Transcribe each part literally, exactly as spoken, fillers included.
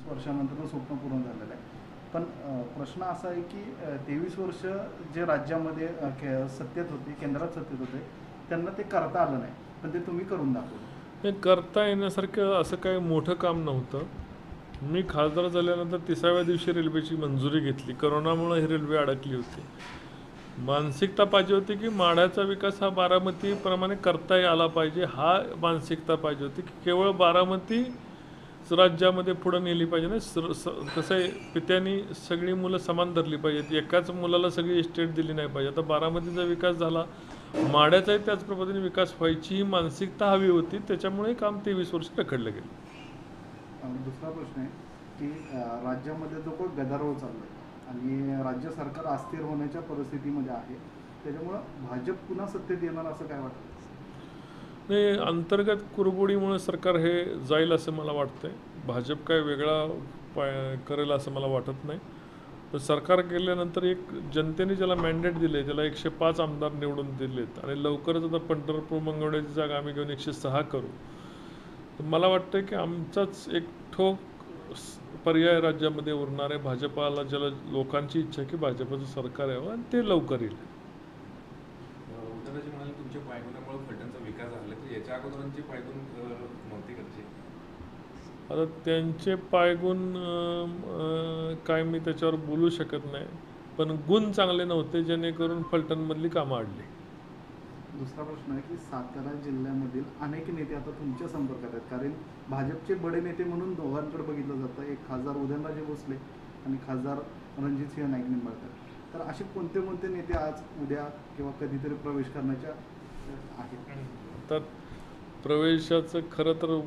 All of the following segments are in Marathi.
वर्षानंतर स्वप्न पूर्ण झालेलं आहे. पण प्रश्न असा आहे की तेवीस वर्ष जे राज्यामध्ये सत्तेत होते, केंद्रात सत्तेत होते, त्यांना ते करता आलं नाही, पण ते तुम्ही करून दाखवलं. हे करता येण्यासारखं असं काही मोठं काम नव्हतं. मी खासदार झाल्यानंतर तिसाव्या दिवशी रेल्वेची मंजुरी घेतली. करोनामुळे ही रेल्वे अडकली होती. मानसिकता पाहिजे होती की माढ्याचा विकास हा बारामतीप्रमाणे करता आला पाहिजे, हा मानसिकता पाहिजे होती की केवळ बारामती राज्यामध्ये पुढं नेली पाहिजे ना. कसं आहे, पित्यांनी सगळी मुलं समान धरली पाहिजेत, एकाच मुलाला सगळी इस्टेट दिली नाही पाहिजे. आता बारामतीचा विकास झाला, माढ्याचाही त्याच पद्धतीने विकास व्हायची ही मानसिकता हवी होती, त्याच्यामुळे काम तेवीस वर्ष रखडलं गेलं. दुसरा प्रश्न आहे की राज्यामध्ये जो काही गदारोळ चालला आहे आणि राज्य सरकार अस्थिर होण्याच्या परिस्थितीमध्ये आहे, त्याच्यामुळं भाजप पुन्हा सत्तेत येणार असं काय वाटतं? नाही, अंतर्गत कुरबुडीमुळे सरकार हे जाईल असं मला वाटतंय. भाजप काय वेगळा पाय करेल असं मला वाटत नाही. पण सरकार गेल्यानंतर एक जनतेने ज्याला मॅन्डेट दिले, त्याला एकशे पाच आमदार निवडून दिलेत आणि लवकरच आता पंढरपूर मंगळवेढ्याची जागा आम्ही घेऊन एकशे सहा करू. तर मला वाटतं की आमचाच एक ठोक पर्याय राज्यामध्ये उरणार आहे. भाजपाला ज्याला लोकांची इच्छा आहे की भाजपचं सरकार यावं आणि ते लवकर येईल. उद्धवजी म्हणाले तुमच्या पायगुणामुळे फलटणचा विकास झाला, तर याच्या अगोदरांची पायगुण नव्हती करते. आता त्यांचे पायगुण काय मी त्याच्यावर बोलू शकत नाही, पण गुण चांगले नव्हते जेणेकरून फलटणमधली कामं अडली. दुसरा प्रश्न आहे की सातारा जिल्ह्यामधील अनेक नेते आता तुमच्या संपर्कात आहेत, कारण भाजपचे बडे नेते म्हणून दोघांकडे बघितलं जातं. एक खासदार उदयनराजे भोसले आणि खासदार रणजितसिंह नाईक निंबाळकर. तर असे कोणते कोणते नेते आज उद्या किंवा कधीतरी प्रवेश करण्याच्या आहेत? तर प्रवेशाचं खरं तर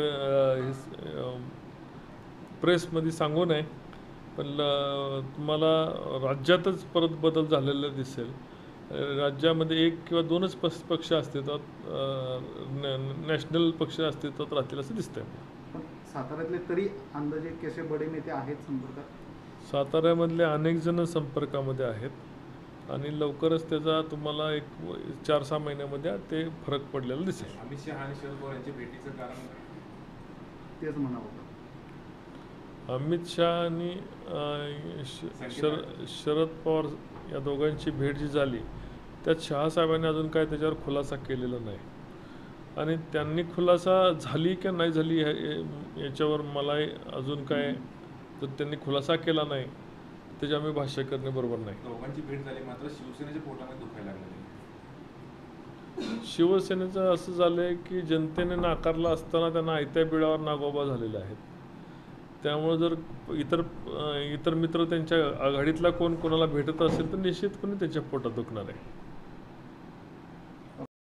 प्रेसमध्ये सांगू नये, पण तुम्हाला राज्यातच परत बदल झालेला दिसेल. राज्यामध्ये एक किंवा दोनच पक्ष पक्ष अस्तित्वात, नॅशनल पक्ष अस्तित्वात राहतील असं दिसतंय. पण साताऱ्यातले तरी अंदाजे कसे बडे नेते आहेत संपर्कात? साताऱ्यामधले अनेक जण संपर्कामध्ये आहेत आणि लवकरच त्याचा तुम्हाला एक चार सहा महिन्यामध्ये ते फरक पडलेला दिसेल. अमित शहा आणि शरद पवार यांच्या भेटीचं कारण तेच म्हणावं. अमित शहा आणि शर शरद पवार या दोघांची भेट जी झाली त्यात शहासाहेबांनी अजून काय त्याच्यावर खुलासा केलेला नाही आणि त्यांनी खुलासा झाली की नाही झाली याच्यावर मलाही अजून काय, तर त्यांनी खुलासा केला नाही त्याच्या आम्ही भाष्य करणे बरोबर नाही. दोघांची भेट झाली, मात्र शिवसेनेच्या पोटामध्ये दुखायला लागले. शिवसेनेचं असं झालं आहे की जनतेने नाकारला असताना त्यांना आयत्या बिळावर नागोबा झालेले आहेत. त्यामुळे जर इतर इतर मित्र त्यांच्या आघाडीतला कोण कोणाला भेटत असेल तर निश्चितपणे त्यांच्या पोटात दुखणार आहे.